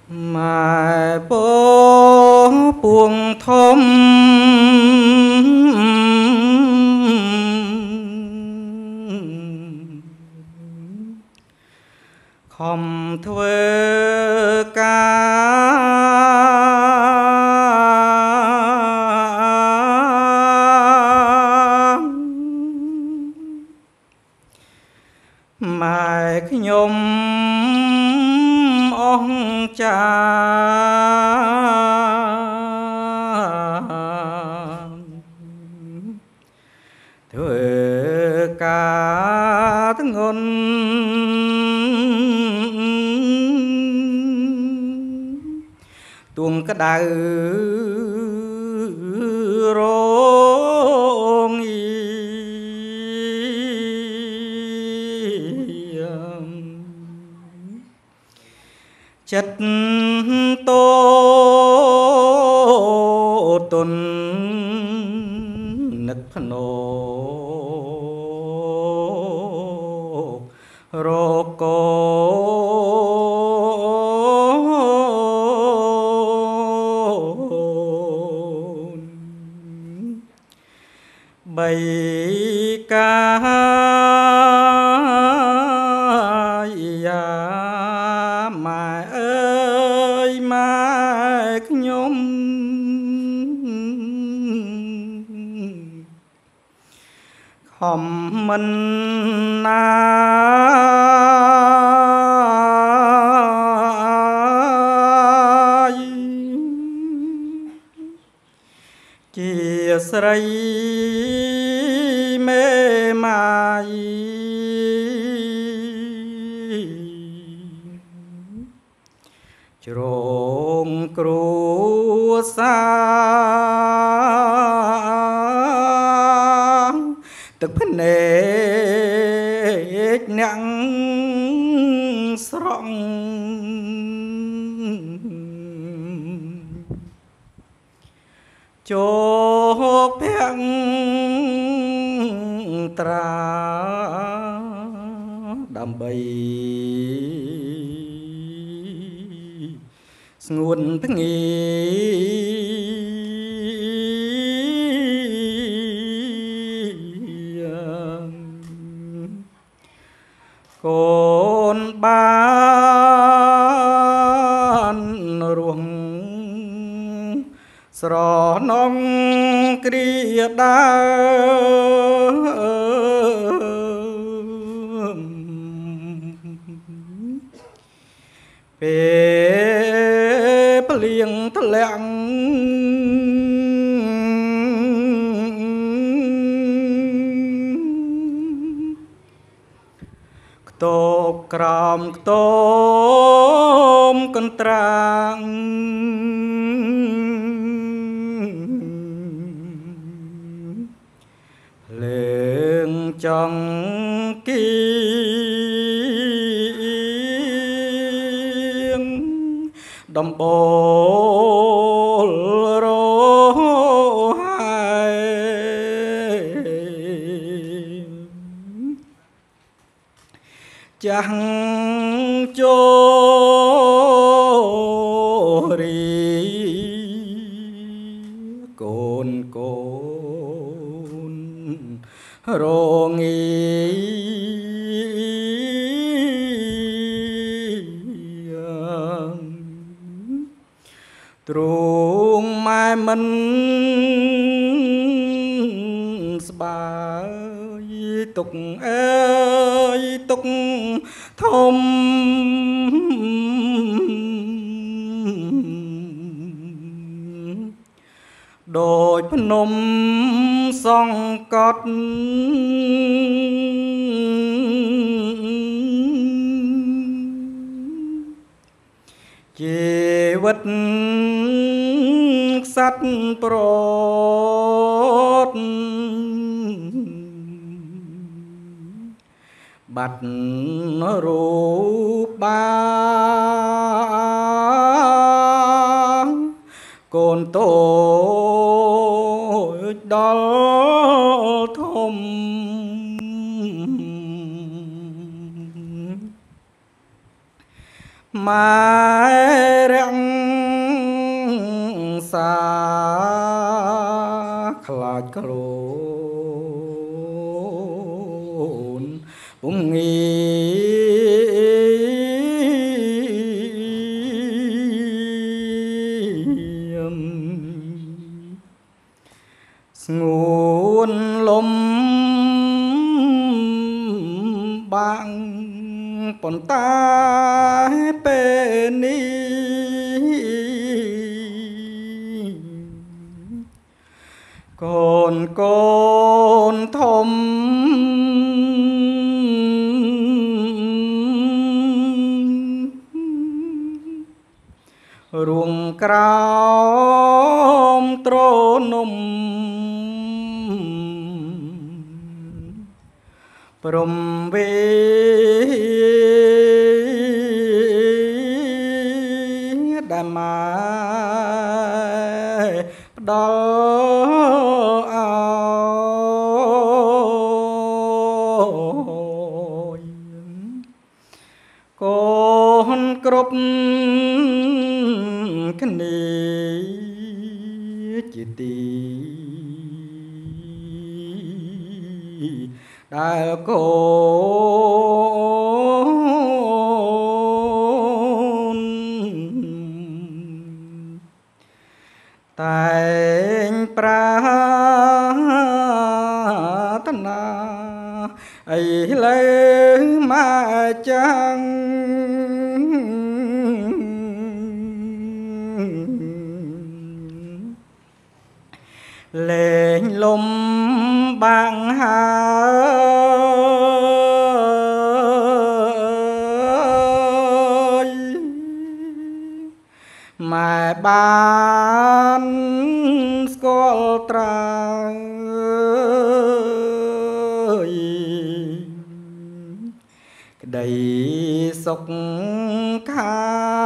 mà bố buông thôm không thuê ca mà cái nhôm ông cha thuê caทั้งngôn tuồng cái đào rong chất tô tuần nực nô rô cô bày ca mà ơi mà nhóm hòm mình chia sẻ mê mai trông cru xa tức phấn nết nặng srong cho phèn tra đam bay nguồn thức nghi con ban ruộng sò nong kia đa về liền thằng lẹng tô cram tôm con trang lên trong kiêng đầm bồ rô hai chẳng cho đi cồn cồn rô nghi truông mai mình bà tục ơi tục thông đôi phấn nôm song cót chỉ vật sắt prot bát rú ba cồn tổ đó thôm mà ខ្លាចក្រូនពុំងាយស្ងួនលំបាំងប៉ុន្តែពេលនេះកូនធំរួងក្រោមទ្រនំព្រំវេដែលមកផ្ដល់អោយកូនគ្រប់គ្នាជាទីដែលកូនតែងប្រាថ្នាអីលើមកចាំងលេងលំបាំងហើយម៉ែបានស្គាល់ត្រើយក្តីសុខខា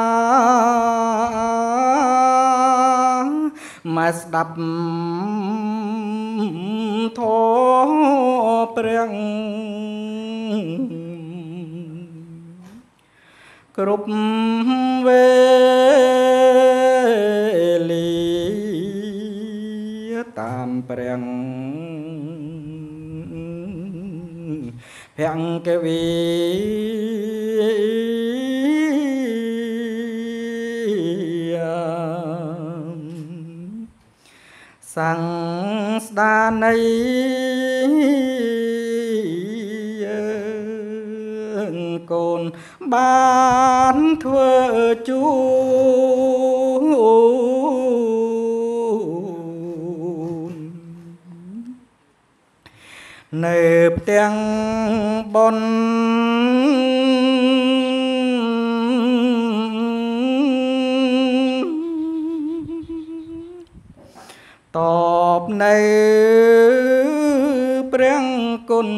ម៉ែស្ដាប់ធម៌ព្រះគ្រប់វេលាតាមព្រះភង្គវីសង្ស្ដានៃកូនបានធ្វើជួននៅផ្ទាំងបុណ្យតបនៅព្រះគុណ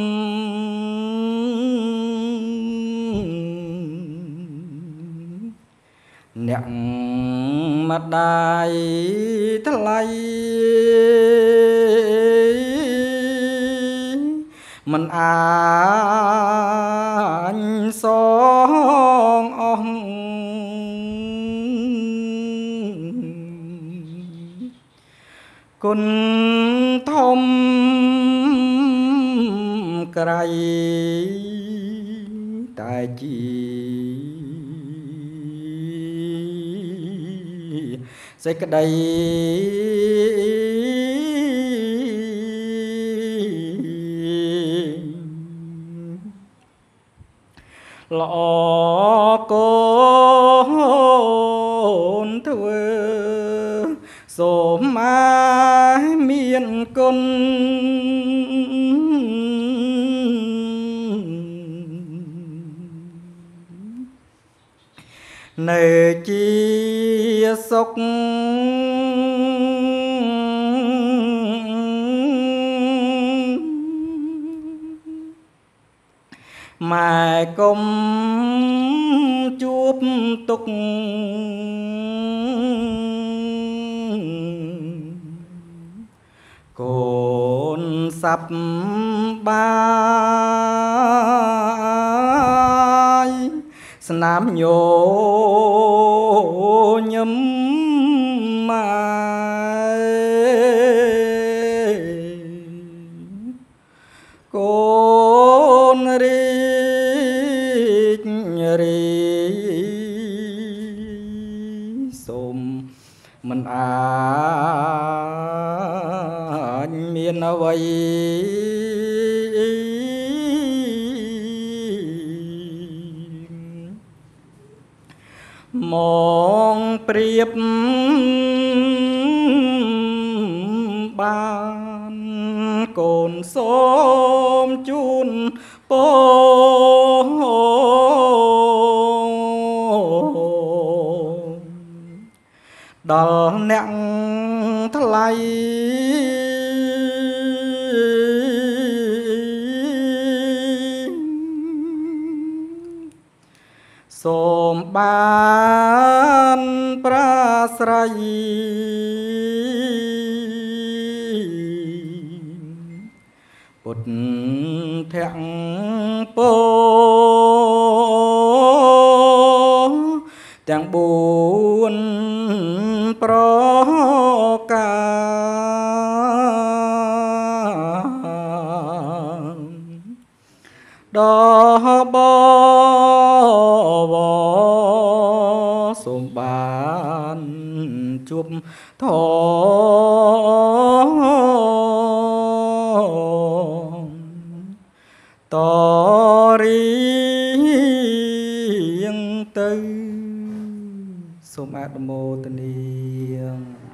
អ្នកម្ដាយថ្លៃមិនអាចសងអស់គុណធំក្រៃតែជាសេចក្តីល្អកូនធ្វើសូមមកមានគុណនៅជាសុខម៉ែកុំជួបទុក្ខកូនសប្បាយស្នាមញញឹមម៉ែសូមមិនអាចមានអ្វីមកប្រៀបបានកូនសូមជូនពរដល់អ្នកថ្លៃសូមបានប្រាស្រ័យពុទ្ធធំពោទាំង4ប្រការដល់បវសូមបានជួបធមតរៀងទៅសូមអនុមោទនា